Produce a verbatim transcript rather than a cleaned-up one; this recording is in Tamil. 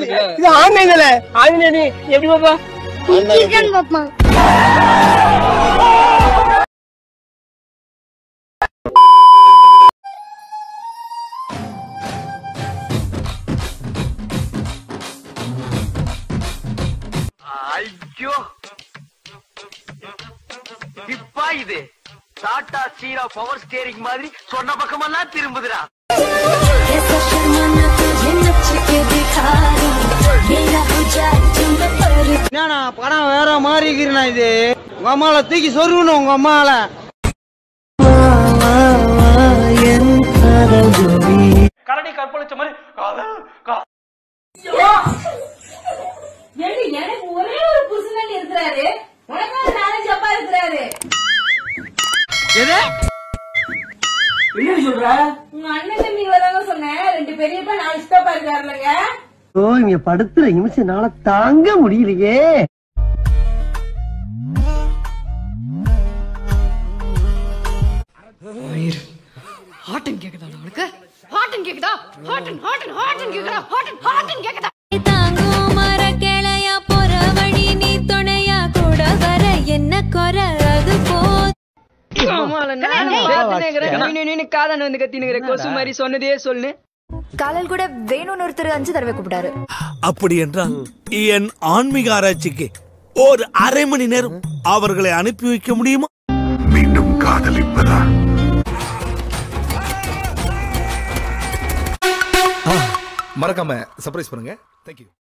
இது ஆன்லைன்ல ஆன்லைன் எப்படி பாப்பா சிக்கன் பாப்பா ஐயோ இப்பா இது டாடா சீரா பவர் ஸ்டேரிங் மாதிரி சொன்ன பக்கமெல்லாம் திரும்புதுடா. என்னண்ணா படம் வேற மாதிரி இருக்கிறா இது உங்க அம்மால தூக்கி சொருகணும் உங்க அம்மால கரடி கற்பழிச்ச மாதிரி எனக்கு ஒரே ஒரு புருஷன் இருக்கிறாரு, உனக்காக நாலஞ்சு அப்பா இருக்கிறாரு. என்ன சொல்ற? உங்க அண்ணன் தம்பி வரதாங்க சொன்னேன். ரெண்டு பெரியப்பா நாலு சித்தப்பா இருக்காருலங்க. ஓ இங்க படுத்துற நிமிஷம்னால தாங்க முடியலையே. ஹாட்டன் கேக்குதா உங்களுக்கு? ஹாட்டன் கேக்குதா? ஹாட்டன் ஹாட்டன் ஹாட்டன் கேக்குதா? ஹாட்டன் ஹாட்டன் கேக்குதா? தாங்கோ மர கேளையா போற வழி நீ துணையா கூட வர என்ன குற அது போதும். காதன் வந்து கத்தினுங்கிற கொசு மாதிரி சொன்னதே சொல்லு. காலையில் கூட வேணும்னு ஒருத்தர் அஞ்சு தடவை கூப்பிட்டாரு. அப்படி என்றால் என் ஆன்மீக ஆராய்ச்சிக்கு ஒரு அரை மணி நேரம் அவர்களை அனுப்பி வைக்க முடியுமா? மீண்டும் காதலிப்பதா? மறக்காம சர்ப்ரைஸ் பண்ணுங்க. தேங்க்யூ.